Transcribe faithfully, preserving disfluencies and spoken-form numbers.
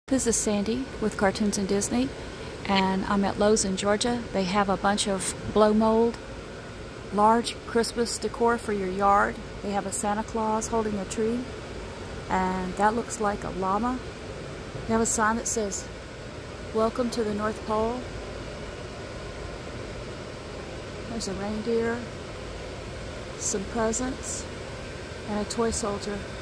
This is Sandy with Cartoons and Disney, and I'm at Lowe's in Georgia. They have a bunch of blow mold, large Christmas decor for your yard. They have a Santa Claus holding a tree, and that looks like a llama. They have a sign that says, "Welcome to the North Pole." There's a reindeer, some presents, and a toy soldier.